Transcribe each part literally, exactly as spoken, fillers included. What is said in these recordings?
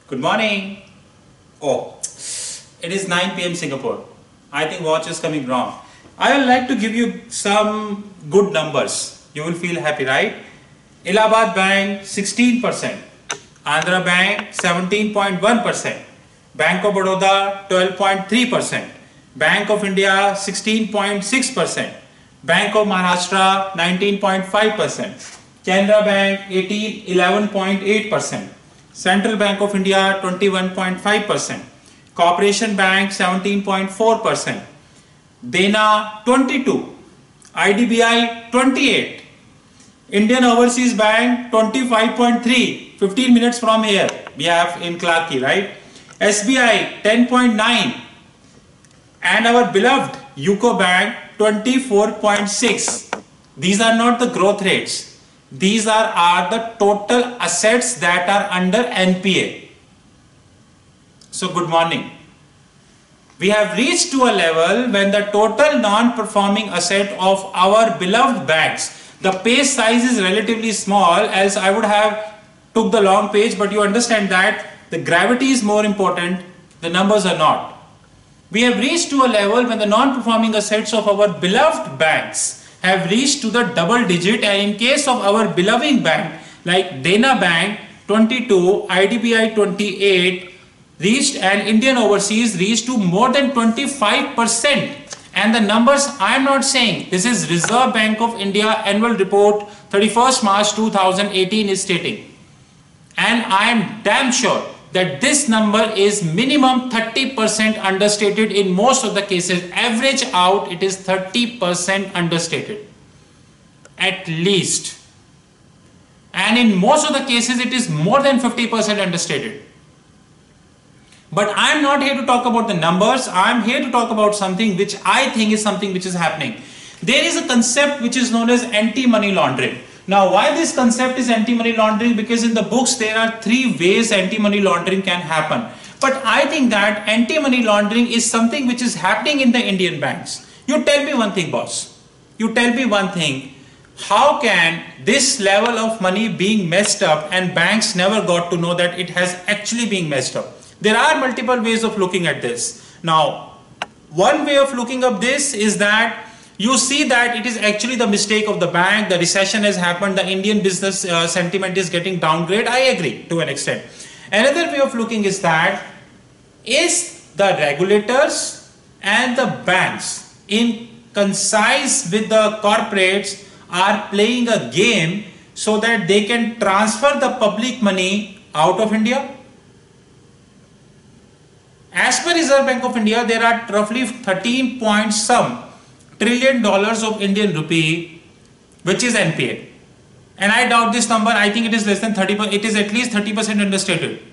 Good morning. Oh, it is nine p m Singapore. I think watch is coming wrong. I would like to give you some good numbers. You will feel happy, right? Allahabad Bank sixteen percent, Andhra Bank seventeen point one percent, Bank of Baroda twelve point three percent, Bank of India sixteen point six percent, Bank of Maharashtra nineteen point five percent, Canara Bank eighteen eleven point eight percent, Central Bank of India twenty-one point five percent, Corporation Bank seventeen point four percent, Dena twenty-two, I D B I twenty-eight, Indian Overseas Bank twenty-five point three, fifteen minutes from here we have in Clarke, right? S B I ten point nine, and our beloved U C O Bank twenty-four point six. These are not the growth rates. These are, are the total assets that are under N P A. So good morning. We have reached to a level when the total non-performing asset of our beloved banks, the page size is relatively small, else I would have took the long page, but you understand that the gravity is more important, the numbers are not. We have reached to a level when the non-performing assets of our beloved banks have reached to the double digit, and in case of our beloved bank like Dena Bank twenty-two, I D B I twenty-eight reached, and Indian Overseas reached to more than twenty-five percent. And the numbers I am not saying, this is Reserve Bank of India annual report thirty-first March two thousand eighteen is stating, and I am damn sure that this number is minimum thirty percent understated in most of the cases. Average out it is thirty percent understated at least, and in most of the cases it is more than fifty percent understated. But I am not here to talk about the numbers. I am here to talk about something which I think is something which is happening. There is a concept which is known as anti-money laundering. Now, why this concept is anti-money laundering? Because in the books there are three ways anti-money laundering can happen. But I think that anti-money laundering is something which is happening in the Indian banks. You tell me one thing, boss. You tell me one thing. How can this level of money being messed up and banks never got to know that it has actually been messed up? There are multiple ways of looking at this. Now, one way of looking at this is that you see that it is actually the mistake of the bank, the recession has happened, the Indian business uh, sentiment is getting downgraded. I agree to an extent. Another way of looking is that is the regulators and the banks in concise with the corporates are playing a game so that they can transfer the public money out of India. As per Reserve Bank of India, there are roughly thirteen point some trillion dollars of Indian rupee, which is N P A. And I doubt this number. I think it is less than thirty percent. It is at least thirty percent understated.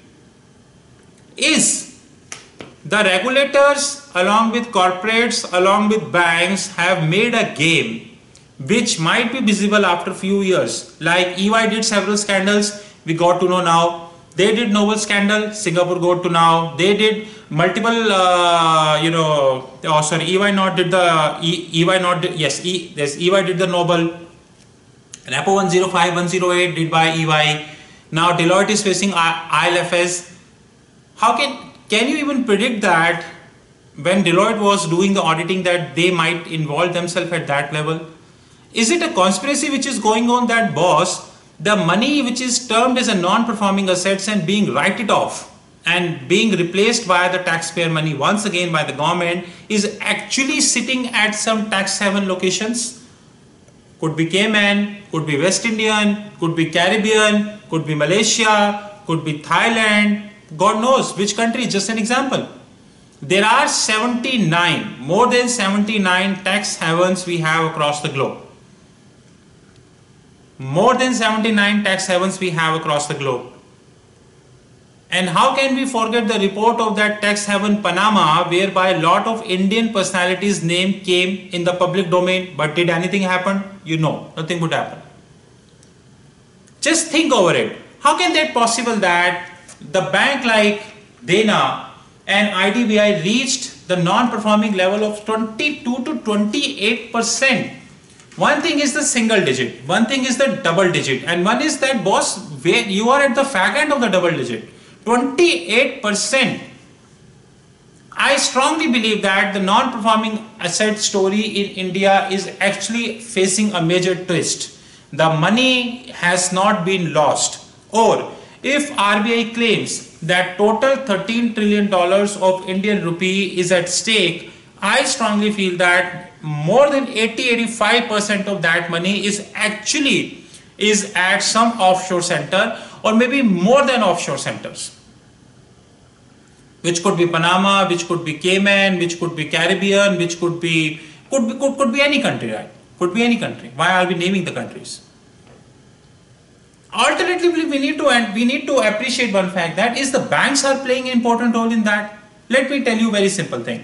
Is the regulators along with corporates, along with banks have made a game which might be visible after few years. Like E Y did several scandals, we got to know now. They did Noble scandal, Singapore got to now. They did multiple, uh, you know, oh sorry, E Y not did the, E Y not did, yes, e, yes, E Y did the Noble. Repo one oh five, one oh eight did by E Y. Now Deloitte is facing I L F S. How can, can you even predict that when Deloitte was doing the auditing that they might involve themselves at that level? Is it a conspiracy which is going on that, boss, the money which is termed as a non-performing assets and being written off and being replaced by the taxpayer money once again by the government is actually sitting at some tax haven locations? Could be Cayman, could be West Indian, could be Caribbean, could be Malaysia, could be Thailand, God knows which country, just an example. There are seventy-nine, more than seventy-nine tax havens we have across the globe. More than seventy-nine tax havens we have across the globe. And how can we forget the report of that tax haven Panama, whereby a lot of Indian personalities' name came in the public domain, but did anything happen? You know, nothing would happen. Just think over it. How can that possible that the bank like Dena and I D B I reached the non-performing level of twenty-two to twenty-eight percent? One thing is the single digit, one thing is the double digit, and one is that, boss, where you are at the fag end of the double digit. twenty-eight percent. I strongly believe that the non-performing asset story in India is actually facing a major twist. The money has not been lost. Or if R B I claims that total thirteen trillion dollars of Indian rupee is at stake, I strongly feel that more than eighty to eighty-five percent of that money is actually is at some offshore center, or maybe more than offshore centers, which could be Panama, which could be Cayman, which could be Caribbean, which could be could be could, could be any country, right? Could be any country. Why are we naming the countries? Alternatively, we need to and we need to appreciate one fact, that is the banks are playing an important role in that. Let me tell you a very simple thing.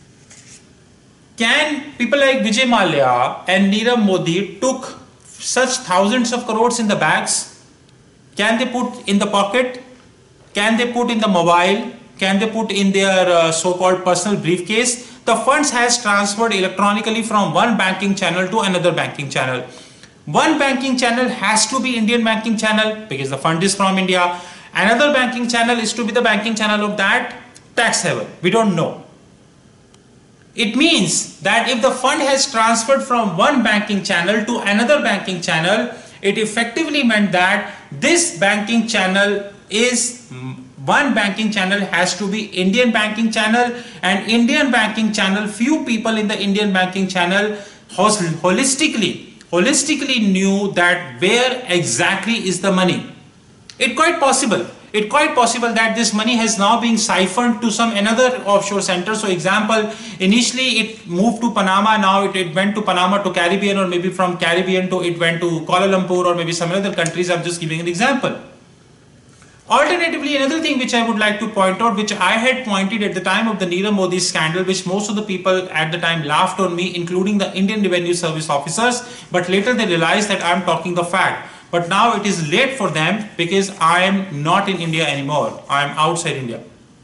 Can people like Vijay Mallya and Nirav Modi took such thousands of crores in the bags? Can they put in the pocket? Can they put in the mobile? Can they put in their uh, so-called personal briefcase? The funds has transferred electronically from one banking channel to another banking channel. One banking channel has to be Indian banking channel because the fund is from India. Another banking channel is to be the banking channel of that tax haven. We don't know. It means that if the fund has transferred from one banking channel to another banking channel, it effectively meant that this banking channel is one banking channel has to be Indian banking channel, and Indian banking channel, few people in the Indian banking channel holistically holistically knew that where exactly is the money. It quite possible it quite possible that this money has now been siphoned to some another offshore center. So example, initially it moved to Panama, now it, it went to Panama to Caribbean, or maybe from Caribbean to it went to Kuala Lumpur, or maybe some other countries. I'm just giving an example. Alternatively, another thing which I would like to point out, which I had pointed at the time of the Nirav Modi scandal, which most of the people at the time laughed on me, including the Indian Revenue Service officers, but later they realized that I am talking the fact. But now it is late for them because I am not in India anymore. I am outside India.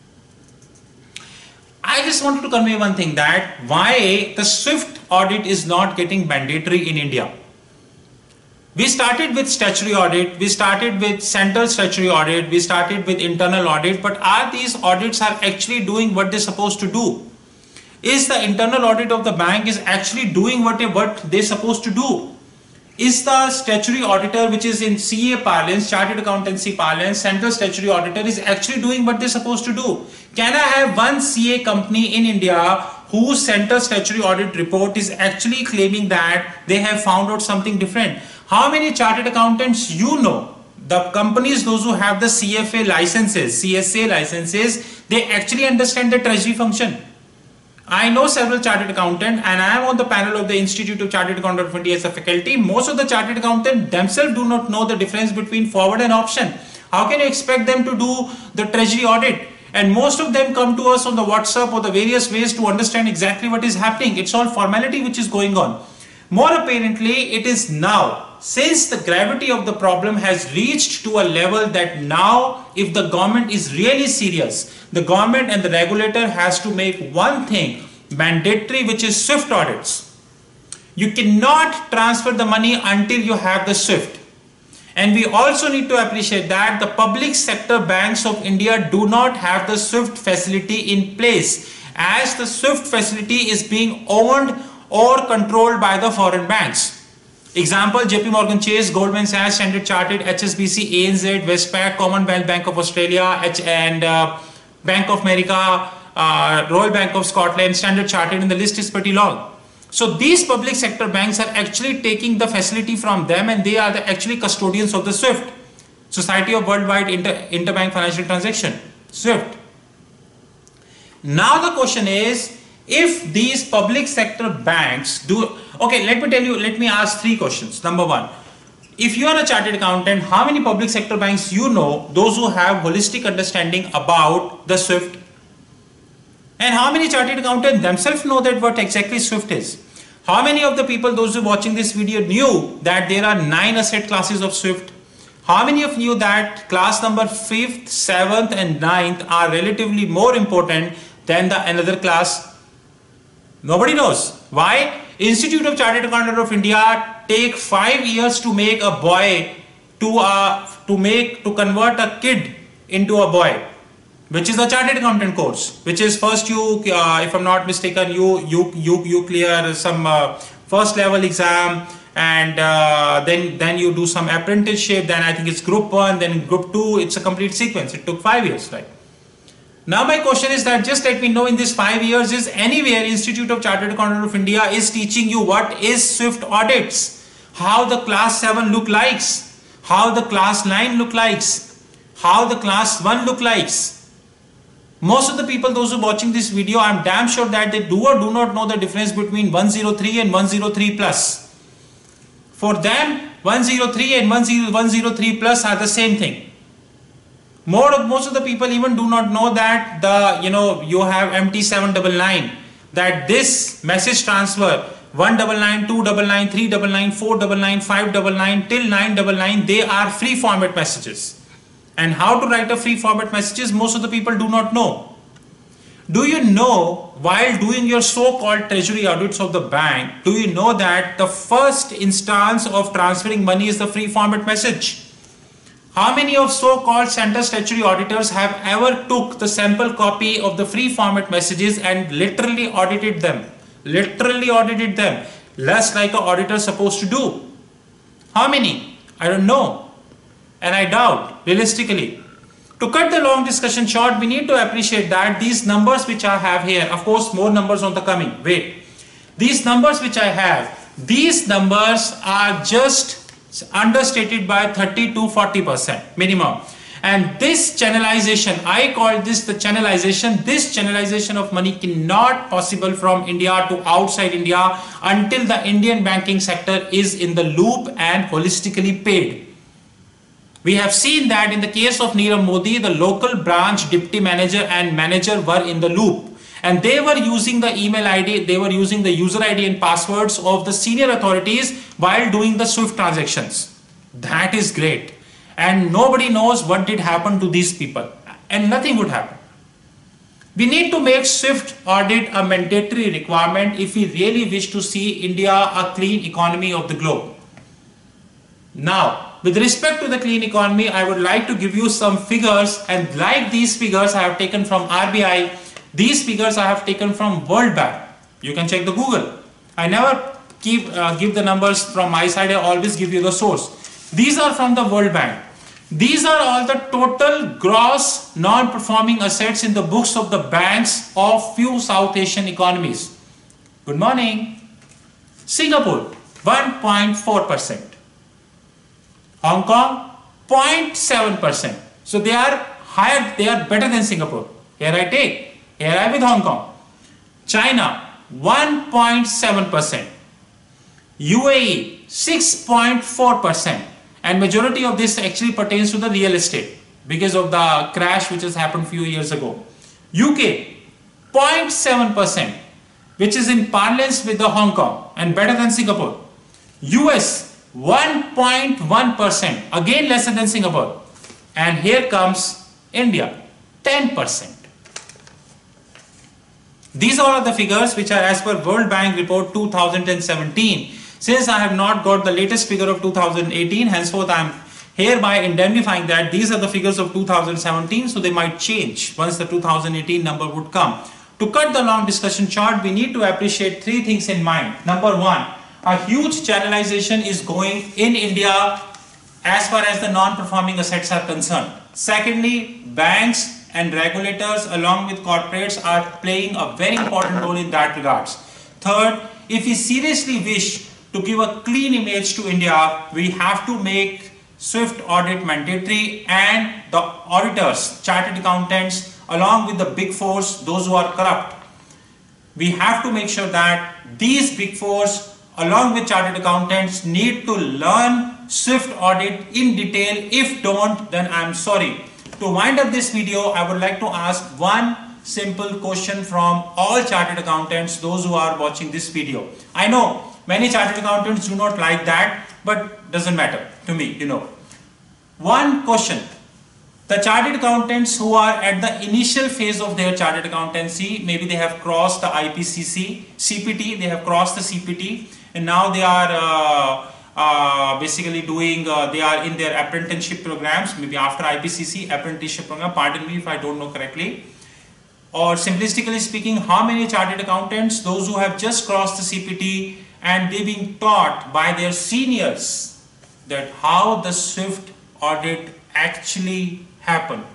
I just wanted to convey one thing, that why the SWIFT audit is not getting mandatory in India. We started with statutory audit, we started with central statutory audit, we started with internal audit, but are these audits are actually doing what they're supposed to do? Is the internal audit of the bank is actually doing what, they, what they're supposed to do? Is the statutory auditor, which is in C A parlance, chartered accountancy parlance, central statutory auditor, is actually doing what they're supposed to do? Can I have one C A company in India whose central statutory audit report is actually claiming that they have found out something different? How many chartered accountants you know? The companies, those who have the C F A licenses, C S A licenses, they actually understand the treasury function. I know several chartered accountants, and I am on the panel of the Institute of Chartered Accountants of India as a faculty. Most of the chartered accountants themselves do not know the difference between forward and option. How can you expect them to do the treasury audit? And most of them come to us on the WhatsApp or the various ways to understand exactly what is happening. It's all formality which is going on. More apparently, it is now, since the gravity of the problem has reached to a level that now, if the government is really serious, the government and the regulator has to make one thing mandatory, which is SWIFT audits. You cannot transfer the money until you have the SWIFT. And we also need to appreciate that the public sector banks of India do not have the SWIFT facility in place, as the SWIFT facility is being owned or controlled by the foreign banks. Example, J P Morgan Chase, Goldman Sachs, Standard Chartered, H S B C, A N Z, Westpac, Commonwealth Bank of Australia, H and uh, Bank of America, uh, Royal Bank of Scotland, Standard Chartered, and the list is pretty long. So these public sector banks are actually taking the facility from them, and they are the actually custodians of the SWIFT, Society of Worldwide Inter Interbank Financial Transaction, SWIFT. Now the question is, if these public sector banks do, okay, let me tell you, let me ask three questions. Number one, if you are a chartered accountant, how many public sector banks you know, those who have holistic understanding about the SWIFT? And how many chartered accountants themselves know that what exactly SWIFT is? How many of the people, those who are watching this video, knew that there are nine asset classes of SWIFT? How many of you that class number fifth, seventh and ninth are relatively more important than the another class? Nobody knows. Why? Institute of Chartered Accountants of India take five years to make a boy to a, to make to convert a kid into a boy, which is the chartered accountant course, which is first you, uh, if I'm not mistaken, you you you you clear some uh, first level exam, and uh, then then you do some apprenticeship. Then I think it's group one, then group two. It's a complete sequence. It took five years, right? Now my question is that just let me know, in this five years, is anywhere Institute of Chartered Accountant of India is teaching you what is Swift audits, how the class seven look likes, how the class nine look likes, how the class one look likes. Most of the people, those who are watching this video, I'm damn sure that they do or do not know the difference between one oh three and one oh three plus. For them, one oh three and one oh three plus are the same thing. More of, most of the people even do not know that the, you know, you have M T seven nine nine, that this message transfer one nine nine, two nine nine, three nine nine, four nine nine, five nine nine till nine nine nine, they are free format messages. And how to write a free format messages, most of the people do not know. Do you know, while doing your so-called treasury audits of the bank, do you know that the first instance of transferring money is the free format message? How many of so-called center statutory auditors have ever took the sample copy of the free format messages and literally audited them? Literally audited them, less like an auditor is supposed to do. How many? I don't know. And I doubt, realistically. To cut the long discussion short, we need to appreciate that these numbers which I have here, of course more numbers on the coming, wait. These numbers which I have, these numbers are just understated by thirty to forty percent minimum. And this channelization, I call this the channelization, this channelization of money cannot possible from India to outside India until the Indian banking sector is in the loop and holistically paid. We have seen that in the case of Nirav Modi, the local branch deputy manager and manager were in the loop. And they were using the email I D, they were using the user I D and passwords of the senior authorities while doing the Swift transactions. That is great. And nobody knows what did happen to these people. And nothing would happen. We need to make Swift audit a mandatory requirement if we really wish to see India a clean economy of the globe. Now, with respect to the clean economy, I would like to give you some figures, and like these figures I have taken from R B I, these figures I have taken from World Bank. You can check the Google. I never keep, uh, give the numbers from my side, I always give you the source. These are from the World Bank. These are all the total gross non-performing assets in the books of the banks of few South Asian economies. Good morning. Singapore, one point four percent. Hong Kong, zero point seven percent. So they are higher, they are better than Singapore. Here I take, here I with Hong Kong. China, one point seven percent. U A E, six point four percent. And majority of this actually pertains to the real estate because of the crash which has happened few years ago. U K, zero point seven percent, which is in parlance with the Hong Kong and better than Singapore. U S, one point one percent, again lesser than Singapore. And here comes India, ten percent. These are all the figures which are as per World Bank report two thousand seventeen. Since I have not got the latest figure of two thousand eighteen, henceforth I am hereby indemnifying that these are the figures of two thousand seventeen, so they might change once the two thousand eighteen number would come. To cut the long discussion short, we need to appreciate three things in mind. Number one, a huge channelization is going in India as far as the non-performing assets are concerned. Secondly, banks and regulators along with corporates are playing a very important role in that regards. Third, if we seriously wish to give a clean image to India, we have to make Swift audit mandatory, and the auditors, chartered accountants, along with the big fours, those who are corrupt, we have to make sure that these big fours along with chartered accountants need to learn Swift audit in detail. If don't, then I'm sorry. To wind up this video, I would like to ask one simple question from all chartered accountants, those who are watching this video. I know many chartered accountants do not like that, but doesn't matter to me, you know. One question. The chartered accountants who are at the initial phase of their chartered accountancy, maybe they have crossed the I P C C, C P T, they have crossed the C P T, and now they are uh, uh, basically doing, uh, they are in their apprenticeship programs, maybe after I P C C apprenticeship program, pardon me if I don't know correctly. Or simplistically speaking, how many chartered accountants, those who have just crossed the C P T and they being taught by their seniors that how the SWIFT audit actually happened.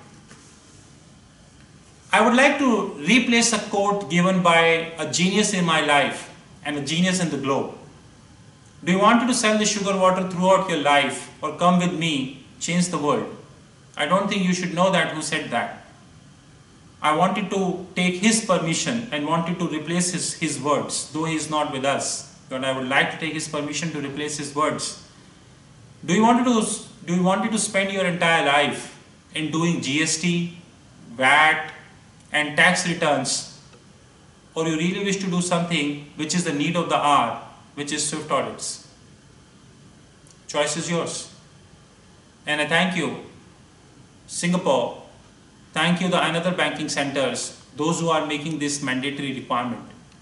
I would like to replace a quote given by a genius in my life and a genius in the globe. Do you want to sell the sugar water throughout your life, or come with me, change the world? I don't think you should know that who said that. I wanted to take his permission and wanted to replace his, his words, though he is not with us. But I would like to take his permission to replace his words. Do you want to do you want to spend your entire life in doing G S T, V A T, and tax returns, or you really wish to do something which is the need of the hour, which is SWIFT audits? Choice is yours. And I thank you, Singapore. Thank you, the another banking centers, those who are making this mandatory requirement.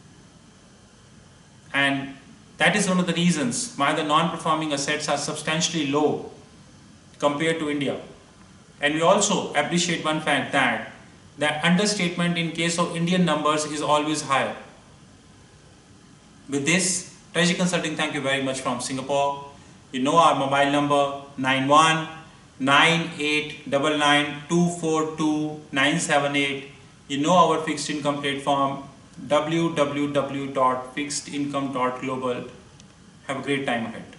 And that is one of the reasons why the non-performing assets are substantially low compared to India. And we also appreciate one fact that the understatement in case of Indian numbers is always higher. With this, Treasury Consulting, thank you very much from Singapore. You know our mobile number nine one nine eight nine nine two four two nine seven eight. You know our fixed income platform w w w dot fixed income dot global. Have a great time ahead.